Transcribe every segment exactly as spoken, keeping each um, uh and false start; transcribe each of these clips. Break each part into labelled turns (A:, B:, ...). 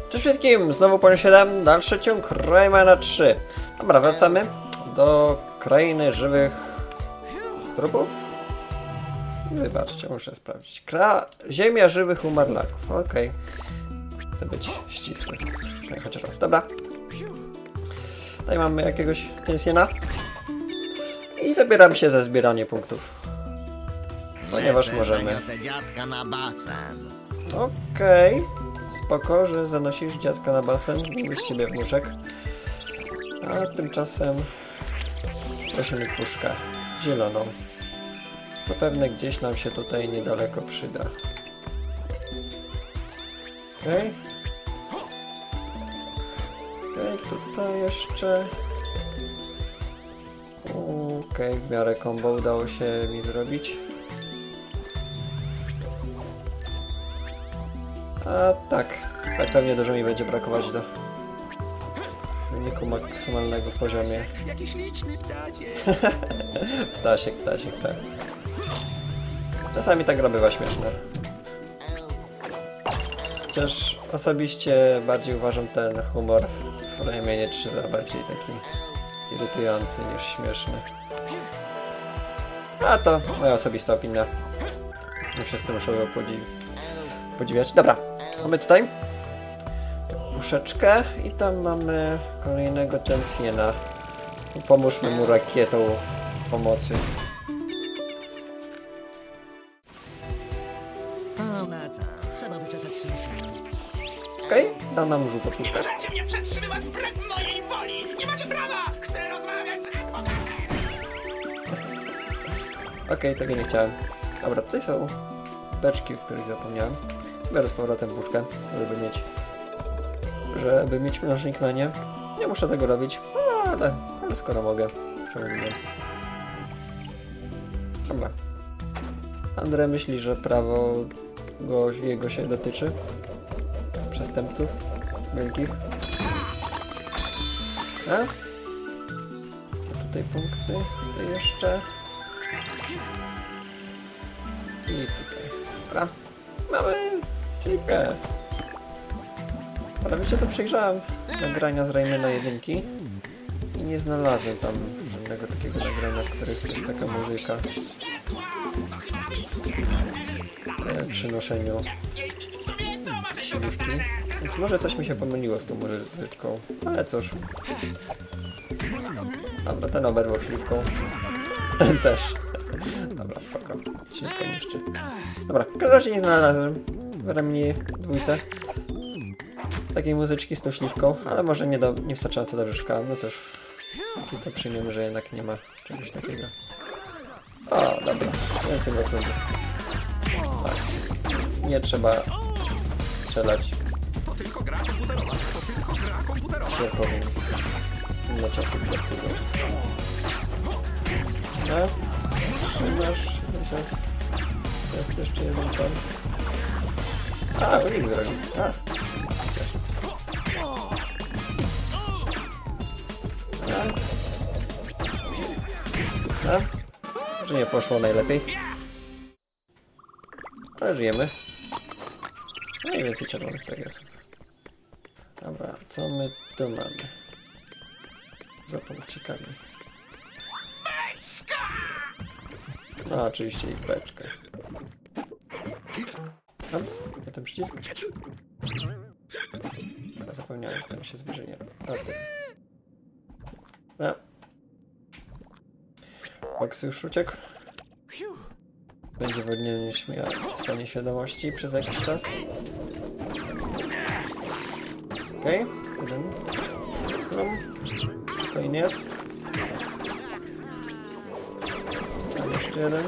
A: Cześć wszystkim, znowu Poniu siedem, dalszy ciąg Raymana trzy. Dobra, wracamy do krainy żywych trupów. Wybaczcie, muszę sprawdzić. Kra... Ziemia żywych umarlaków, okej. Okay. Chcę być ścisły. Chociaż raz, dobra. Tutaj mamy jakiegoś Tensiena. I zabieram się za zbieranie punktów. Ponieważ możemy. Okej. Okay. Spoko, że zanosisz dziadka na basen. Miły z ciebie wnuczek. A tymczasem prosimy puszkę zieloną. Zapewne gdzieś nam się tutaj niedaleko przyda. Okej. Okay. Okej, okay, tutaj jeszcze. Okej, okay, w miarę combo udało się mi zrobić. A tak, tak pewnie dużo mi będzie brakować do wyniku maksymalnego w poziomie. Jakiś liczny ptasie. Ptasiek, ptasiek, tak. Czasami ta gra bywa śmieszna. Chociaż osobiście bardziej uważam ten humor w Raymanie trzy za bardziej taki irytujący niż śmieszny. A to moja osobista opinia. Nie wszyscy muszą ją podziwiać. podziwiać. Dobra, mamy tutaj puszeczkę i tam mamy kolejnego Tensiena. Pomóżmy mu rakietą pomocy. Okej, okay, da nam żółtą puszkę. Nie możecie mnie przetrzymywać wbrew mojej woli! Nie macie prawa! Chcę rozmawiać z adwokatem! Okej, okay, tego nie chciałem. Dobra, tutaj są beczki, o których zapomniałem. Biorę z powrotem puszkę, żeby mieć żeby mieć mnożnik na nie. Nie muszę tego robić, ale, ale skoro mogę, czemu nie? Dobra. Andre myśli, że prawo go, jego się dotyczy. Przestępców wielkich. A? A tutaj punkty, tutaj jeszcze. I tutaj. Dobra. Mamy śliwkę. Ale wiecie co, przejrzałem nagrania z Raymana jedynki i nie znalazłem tam żadnego takiego nagrania, w którym jest taka muzyka e, przy noszeniu śliwki. Więc może coś mi się pomyliło z tą muzyczką, ale cóż. Dobra, ten oberwał śliwką. Ten też. Dobra, spoko. Śliwka niszczy. Dobra, w każdym razie nie znalazłem w Raymanie dwójce takiej muzyczki z tą śliwką, ale może nie, do, nie wystarczająco dobrze szukałem. No cóż, i co przyjmiemy, że jednak nie ma czegoś takiego. O, dobra, więcej bloków. Tak. Nie trzeba strzelać. To tylko gra komputerowa, to tylko gra komputerowa. Ja powiem. Inne czasy blokują. No, trzymasz. Jest jeszcze jeden tam. A, unik zrobił. A. A? Że nie poszło najlepiej. Ale żyjemy. No i więcej czerwonych pegasów. Dobra, co my tu mamy? Za punkcikami. No oczywiście i beczkę. Ups, ja ten przycisk. Ale zapomniałem, że tam się zbliżenie robi. No. Box już uciekł. Będzie w odniesieniu stanie świadomości przez jakiś czas. Okej, okay. Jeden. Krum. Kolejny jest. Tam jeszcze jeden.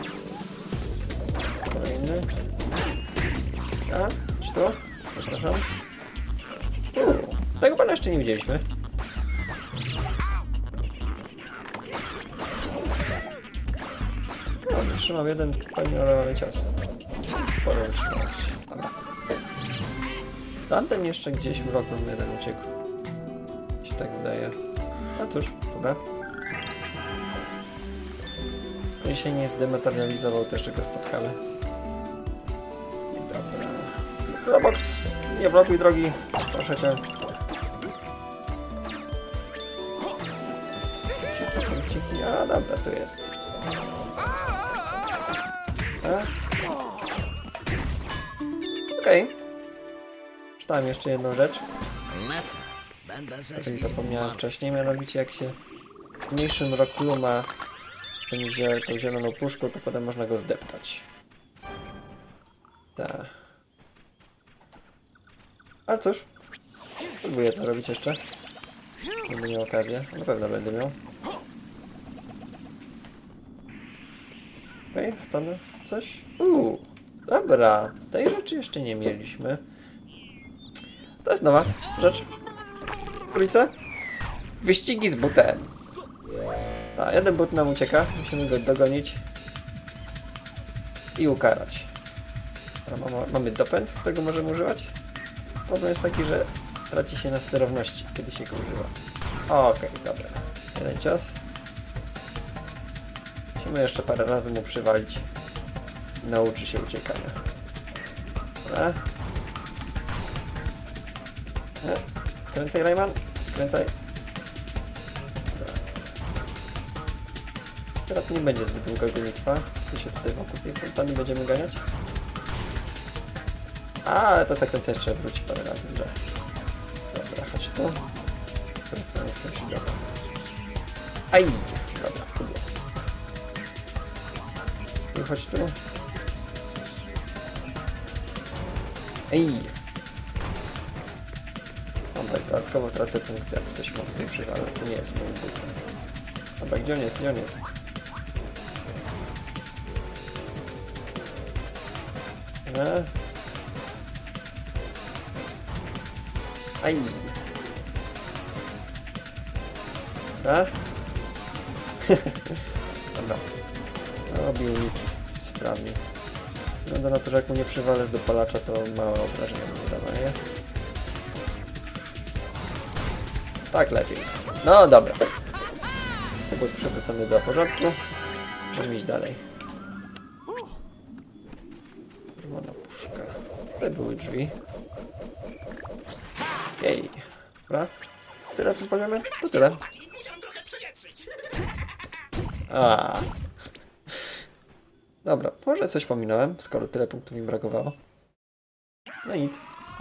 A: Kolejny. A, czy to? Przepraszam. Uuu, tego pana jeszcze nie widzieliśmy. No, trzymam jeden poignorowany cios. Sporo wytrzymałość. Dobra. Tamten jeszcze gdzieś w roku jeden uciekł. Się tak zdaje. No cóż, dobra. Jeśli się nie zdematerializował, to jeszcze go spotkamy. I dobra. Roblox, nie blokuj drogi, proszę cię. A dobra, tu jest. Okej. Okay. Czytałem jeszcze jedną rzecz. Której zapomniałem wcześniej, mianowicie jak się mniejszym Rocklu ma tą zieloną puszką, to potem można go zdeptać. Tak. Ale cóż, spróbuję to zrobić jeszcze. Będę miał okazję, na pewno będę miał. Okej, okay, dostanę coś. Uuu, dobra, tej rzeczy jeszcze nie mieliśmy. To jest nowa rzecz. Ulica? Wyścigi z butem. Tak, jeden but nam ucieka, musimy go dogonić i ukarać. Mamy, mamy dopęd, którego możemy używać. Problem jest taki, że traci się na sterowności, kiedy się go używa. Okej, okay, dobra. Jeden cios. Musimy jeszcze parę razy mu przywalić. Nauczy się uciekania. Dobra. Skręcaj, Rayman. Skręcaj. Dobra. Teraz to nie będzie zbyt długa gonitwa. Tu się tutaj wokół tej fontanny będziemy ganiać. A, ale ta sekwencja jeszcze wróci parę razy, że... Dobra, chodź tu. Teraz to jest skończyć. Dobra. Aj! Dobra, kubie. I chodź tu. Ej! Dobra, dodatkowo tracę punkt, jak coś mocniej przywalę, co nie jest moim butem. Dobra, gdzie on jest? Gdzie on jest? Dobra. Aj! Dobra. Dobra. Robił mi sprawnie. Wygląda na to, że jak mu nie przywalę z dopalacza, to małe obrażenia mu dawaje. Tak lepiej. No dobra. Był przewrócony do porządku. Możemy iść dalej. Czerwona puszka. Tutaj były drzwi. Jej. Dobra. Tyle co poziomie? To tyle. A. Dobra, może coś pominąłem, skoro tyle punktów mi brakowało. No nic.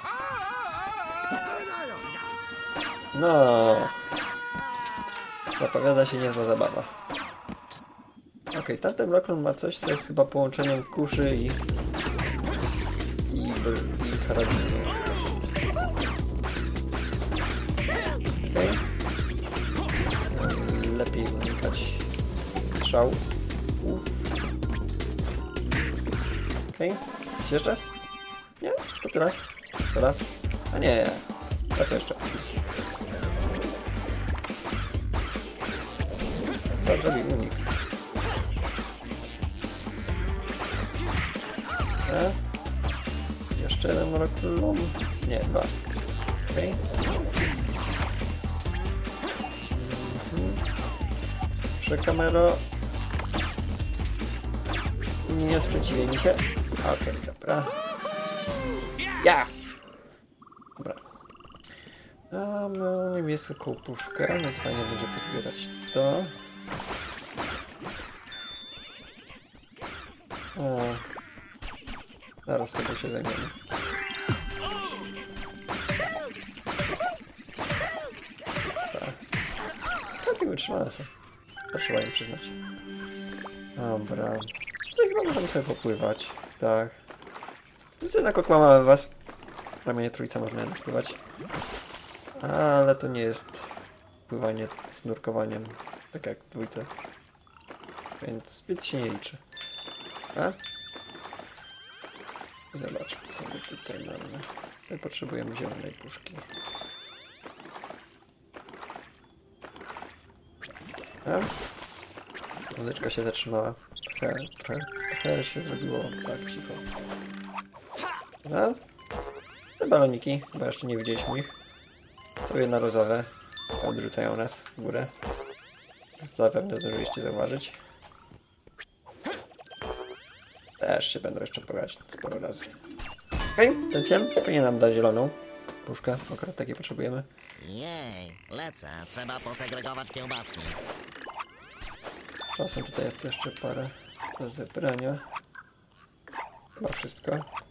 A: No. Zapowiada się niezła zabawa. Okej, okay, tamten Rockland ma coś, co jest chyba połączeniem kuszy i... i, i karabinu. Okej. Okay. Lepiej unikać strzał. Okej. Okay. Coś jeszcze? Nie? To tyle. Dobra. A nie. A co jeszcze? To zrobi unik. A? Jeszcze jeden Rockland? Nie, dwa. Okej. Okay. Proszę kamero. Nie sprzeciwię mi się. Okej, okay, dobra. Ja! Dobra. Mamy niebieską puszkę, więc fajnie będzie podbierać to. O. Zaraz tego się zajmiemy. Tak. Całkiem wytrzymane są. Trzeba im przyznać. Dobra. Tutaj chyba możemy sobie popływać. Tak. Widzę, na kokła mamy was. Ramienie trójca można jednak pływać. Ale to nie jest pływanie z nurkowaniem, tak jak w dwójce. Więc zbyt się nie liczy. A? Zobaczmy, co my tutaj mamy. My potrzebujemy zielonej puszki. A? Muzyczka się zatrzymała. Trochę, trochę, trochę się zrobiło tak cicho. A? Te baloniki, bo jeszcze nie widzieliśmy ich. To jedna rozowe. Odrzucają nas w górę. Zapewne zdążyliście zauważyć. Też się będą jeszcze pojawia sporo razy. Okej, okay, ten ciem powinien nam dać zieloną puszkę, akurat takiej potrzebujemy.
B: Jej, lecę, trzeba posegregować kiełbaski.
A: Czasem tutaj jest jeszcze parę do zebrania. Chyba wszystko.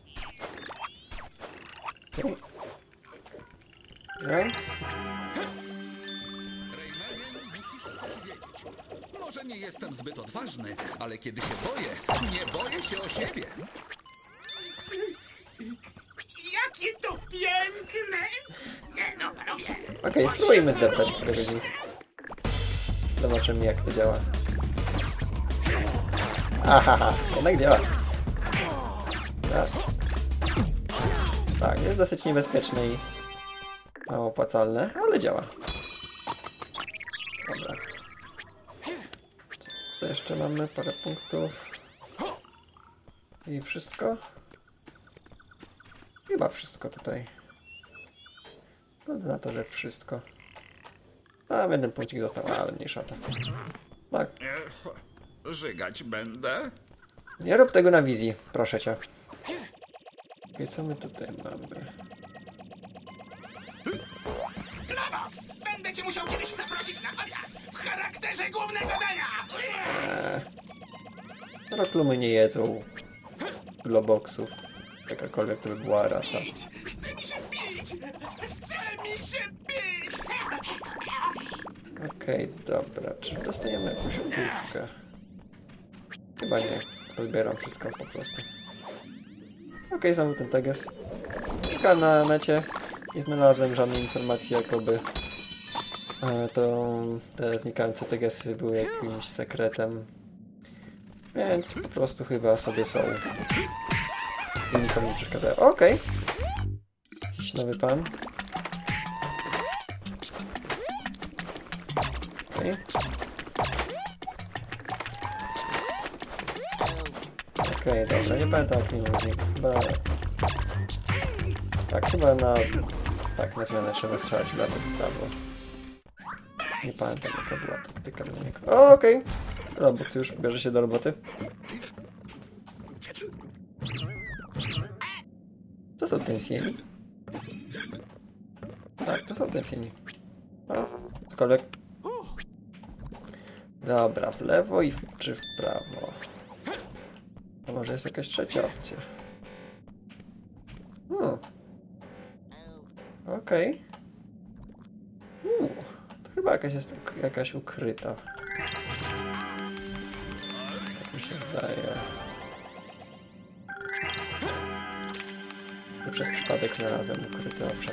A: Okay.
C: Rayman, musisz coś wiedzieć. Może nie jestem zbyt odważny, ale kiedy się boję, nie boję się o siebie.
D: Jakie to piękne! Nie no, panowie!
A: Okej, okay, spróbujmy zdeptać któregoś z nich. Zobaczymy jak to działa. Ahaha, jednak działa. Tak. Tak, jest dosyć niebezpieczne i mało opłacalne, ale działa. Dobra. To jeszcze mamy parę punktów. I wszystko? Chyba wszystko tutaj. Wygląda na to, że wszystko. A, jeden punkcik został, ale mniejsza to. Tak.
C: Żygać będę?
A: Nie rób tego na wizji, proszę cię. I co my tutaj mamy?
D: Globox! Będę cię musiał kiedyś zaprosić na obiad w charakterze głównego dania!
A: Eee. Roklumy nie jedzą globoksów. Jakakolwiek to by była rasa.
D: Chce mi się pić! Chce mi się pić!
A: Okej, okay, dobra. Czy dostaniemy jakąś puszkę? Chyba nie. Odbieram wszystko po prostu. Okej, okay, znowu ten tag jest. Szukałem na necie. Nie znalazłem żadnej informacji, jakoby e, to te znikające tegesy były jakimś sekretem. Więc po prostu chyba sobie są. I nikomu nie przeszkadzają. Okej. Okay. Jakiś nowy pan. Okej. Okay. Okej, okay, dobra, nie pamiętam jak nie mówi. Chyba... Tak, chyba na... Tak, na zmianę trzeba strzelać w lewo w prawo. Nie pamiętam jaka była taktyka dla niego. O, okej. Okay. Robux już bierze się do roboty. To są tensieni? Tak, to są tensieni. O, cokolwiek. Dobra, w lewo i w, czy w prawo? A może jest jakaś trzecia opcja? O. Okej. Okay. To chyba jakaś jest jakaś ukryta. Tak mi się zdaje. I przez przypadek znalazłem ukryty obszar.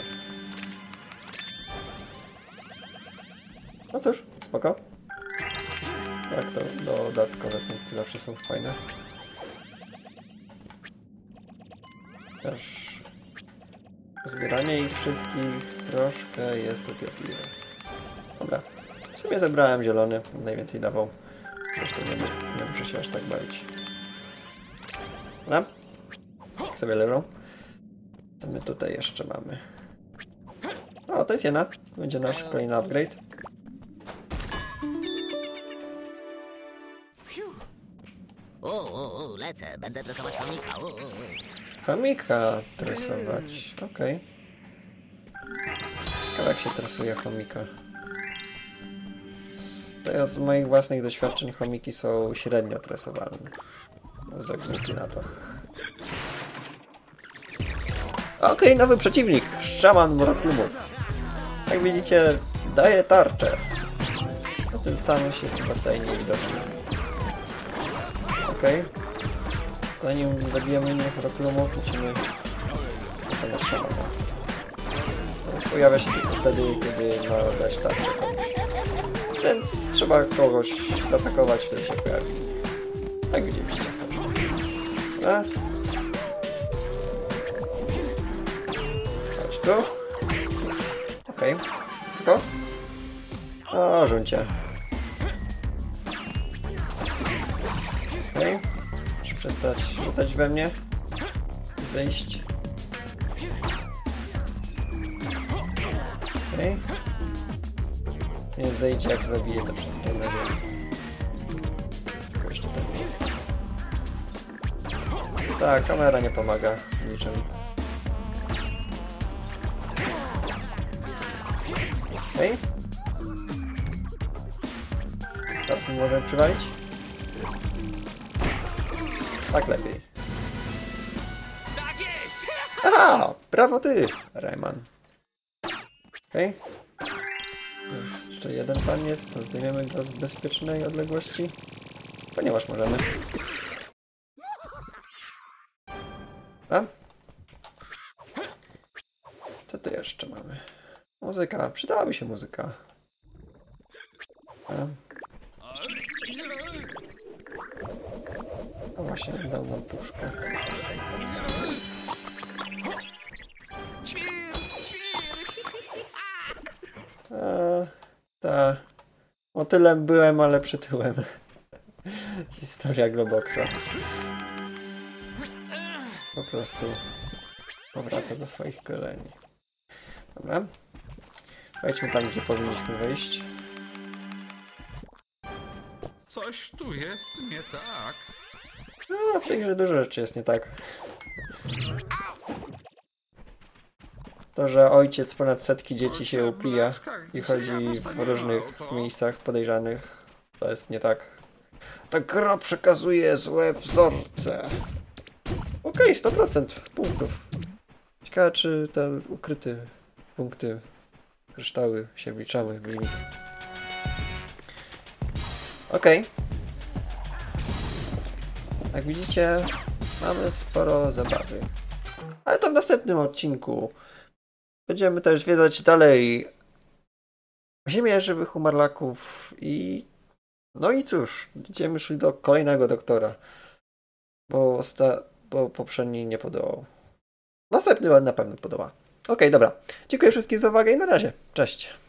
A: No cóż, spoko. Tak, to dodatkowe punkty zawsze są fajne. Też zbieranie ich wszystkich troszkę jest upierdliwe. Dobra, w sumie zebrałem zielony, najwięcej dawał. Zresztą nie, nie muszę się aż tak bawić. Dobra, tak sobie leżą. Co my tutaj jeszcze mamy? O, to jest jedna. Będzie nasz kolejny upgrade.
B: U, u, u, lecę, będę tresować chomika. U, u, u.
A: Chomika tresować, okej. Okay. Ciekawe jak się tresuje chomika. Z, tego, z moich własnych doświadczeń chomiki są średnio tresowalne. Zagnięci na to. Okej, okay, nowy przeciwnik. Szaman Mroklumów. Jak widzicie, daje tarczę. A tym samym się chyba staje niewidoczny. Okej. Okay. Zanim zabijemy innych Mroklumów, musimy wykonać szamana. Pojawia się tylko wtedy, kiedy ma dać tarczę komuś. Więc trzeba kogoś zaatakować, wtedy się pojawi. Jak widzieliście. Dobra. Chodź tu. Okej. Okay. Tylko? O, żuncie. Okej. Okay. Muszę przestać rzucać we mnie. Zejść. Okej. Okay. Nie zejdzie jak zabiję te wszystkie na ziemi. Tylko jeszcze ten jest. Tak, kamera nie pomaga niczym. Okej. Teraz mi możemy przywalić? Tak lepiej.
D: Tak jest!
A: Aha! Brawo ty, Rayman. Okej. Okay. Jeszcze jeden pan jest, to zdejmiemy go z bezpiecznej odległości. Ponieważ możemy. A? Co tu jeszcze mamy? Muzyka. Przydałaby się muzyka. A? No właśnie, dał nam puszkę. A, ta. Motylem byłem, ale przytyłem. Historia Globoxa. Po prostu powraca do swoich korzeni. Dobra. Wejdźmy tam, gdzie powinniśmy wejść.
C: Coś tu jest nie tak.
A: No, w tej grze dużo rzeczy jest nie tak. To, że ojciec ponad setki dzieci się upija i chodzi w różnych miejscach podejrzanych, to jest nie tak. Ta gra przekazuje złe wzorce. Okej, okay, sto procent punktów. Ciekawe, czy te ukryte punkty, kryształy się wliczały w limit. Okej. Okay. Jak widzicie, mamy sporo zabawy. Ale to w następnym odcinku. Będziemy też zwiedzać dalej ziemię żywych umarlaków i... No i cóż, będziemy szli do kolejnego doktora. Bo, osta... bo poprzedni nie podołał. Następny na pewno podoła. Okej, okay, dobra. Dziękuję wszystkim za uwagę i na razie. Cześć.